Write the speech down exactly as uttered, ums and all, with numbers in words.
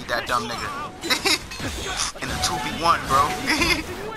that dumb nigga. In a two v one, bro.